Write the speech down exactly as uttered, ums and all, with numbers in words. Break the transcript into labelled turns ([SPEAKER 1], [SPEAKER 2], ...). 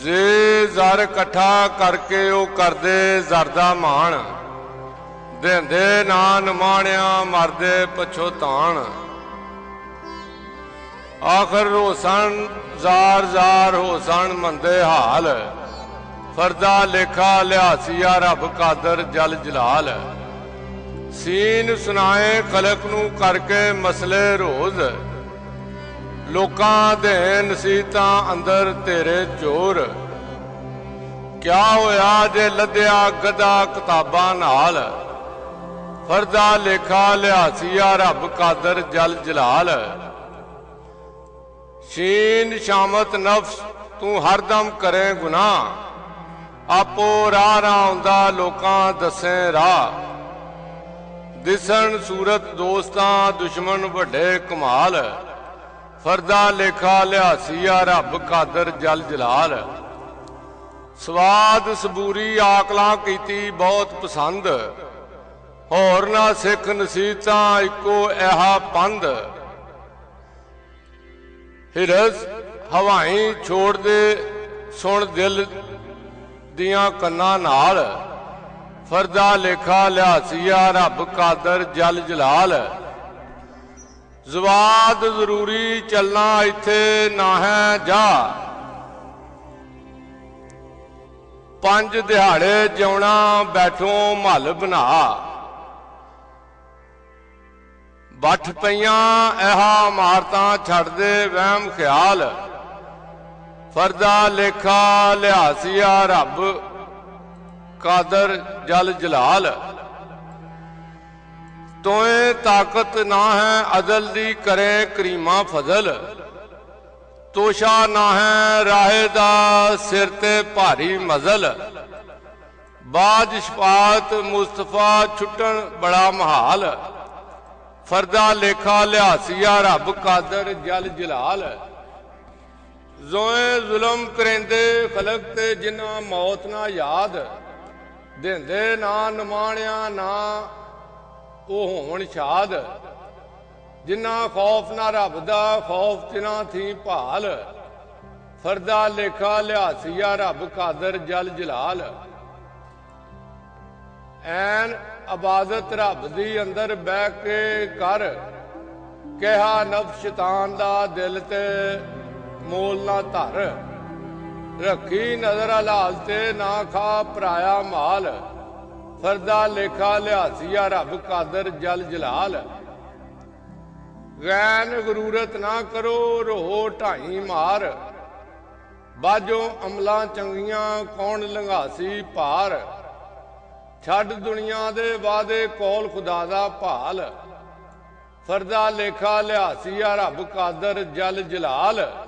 [SPEAKER 1] जे जर कट्ठा करके वो करदे जरदा मान, देंदे ना नमाणिया मरदे पछोतान। आखिर होसन जार जार होसन मंदे हाल, फरदा लेखा लिहासिया रब कादर जल जलाल। सीन सुनाए खलक नू करके मसले रोज, लोकां दे नसीहतां अंदर तेरे चोर। क्या होया जे लद्या गदा किताबां नाल, फरदा लेखा लिहासिया रब कादर जल जलाल। शीन शामत नफ्स तू हरदम करे गुनाह, आपो राह राह आउंदा लोकां दसे राह। दिसन सूरत दोस्तां दुश्मन वड्डे कमाल, फरदा लेखा लिहासिया रब कादर जल जलाल। स्वाद सबूरी आकलां कीती बहुत पसंद, होर ना सिख नसीहतां इको ऐहा पंध। हिरस हवाई छोड़ दे सुन दिल दियां कन्नां नाल, फरदा लेखा लिहासिया रब कादर जल जलाल। जवाद जरूरी चलना इत्थे ना है जा, पंज दिहाड़े जिउना बैठो महल बना। बठ पईयां ऐहा इमारतां छड्ड दे वहम ख्याल, फरदा लेखा लिहासिया रब कादर जल जलाल। तोए ताकत ना है अदल दी करे करीमा फजल, तोशा ना है राहे दा सिर ते भारी मजल। बाद शफात मुस्तफा छुटन बड़ा महाल, फरदा लेखा लिहासिया रब कादर जल जलाल। जोए जुलम करेंदे खलक ते जिन्ना मौत ना याद, देंदे ना नमाणिया ना वो होवन शाद। जिन्ना खौफ ना रब दा खौफ तिना थी भाल, फरदा लेखा लिहासिया रब कादर जल जलाल। ऐन इबादत रब दी अंदर बह के कर, कहा नफ्स शैतान दा दिल ते मोल ना धर। रखी नजर हलाल ते ना खा पराया माल, फरदा लेखा लिहासिया रब कादर जल जलाल। गैन गरूरत ना करो रोहो ढाई मार, बाजो अमला चंगियां कौन लंघासी पार। छड़ दुनिया दे वादे कौल खुदा दा भाल, फरदा लेखा लिहासिया रब कादर जल जलाल।